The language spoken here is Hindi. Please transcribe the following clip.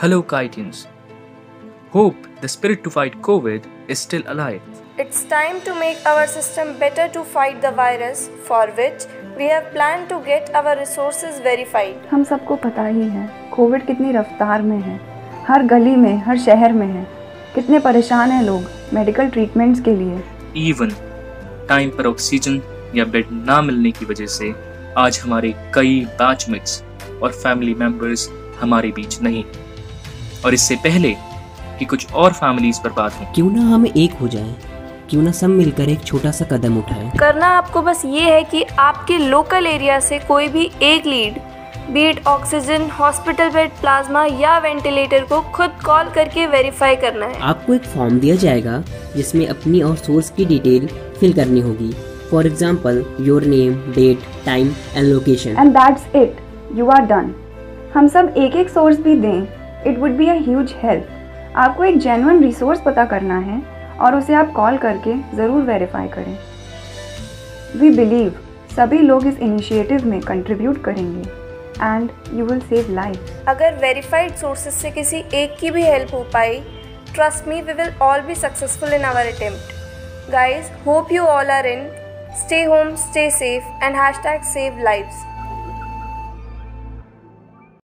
Hello, Kitans. Hope the spirit to fight COVID is still alive. It's time to make our system better to fight the virus, for which we have planned to get our resources verified. हम सबको पता ही है कोविड कितनी रफ्तार में है, हर गली में, हर शहर में है। कितने परेशान हैं लोग मेडिकल ट्रीटमेंट्स के लिए। इवन टाइम पर ऑक्सीजन या बेड ना मिलने की वजह से आज हमारे कई बैचमेट्स और फैमिली मेंबर्स हमारे बीच नहीं, और इससे पहले कि कुछ और फैमिलीज बर्बाद हों, क्यों ना हम एक हो जाएं, क्यों ना सब मिलकर एक छोटा सा कदम उठाएं। करना आपको बस ये है कि आपके लोकल एरिया से कोई भी एक lead, beat oxygen, hospital bed, plasma या वेंटिलेटर को खुद कॉल करके वेरीफाई करना है। आपको एक फॉर्म दिया जाएगा जिसमें अपनी और सोर्स की डिटेल फिल करनी होगी। For example your name, date, time and location. And that's it, you are done. हम सब एक एक सोर्स भी दें, it would be a huge help. आपको एक जेन्युइन रिसोर्स पता करना है और उसे आप कॉल करके ज़रूर वेरीफाई करें। वी बिलीव सभी लोग इस इनिशिएटिव में कंट्रीब्यूट करेंगे and you will save life. अगर वेरीफाइड सोर्सेज से किसी एक की भी हेल्प हो पाई, trust me, we will all be successful in our attempt. Guys, hope you all are in. Stay home, stay safe, and #save lives.